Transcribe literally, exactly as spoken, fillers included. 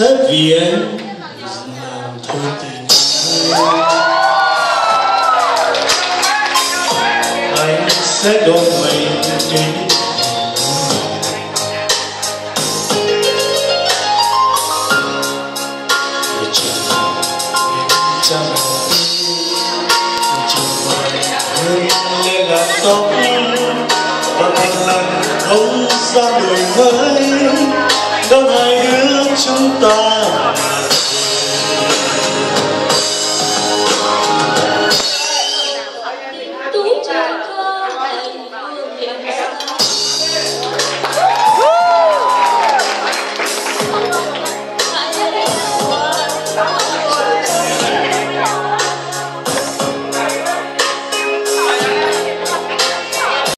sẽ vì em làm thôi tình anh sẽ đón mình đến tóc và một lần không ra đời mới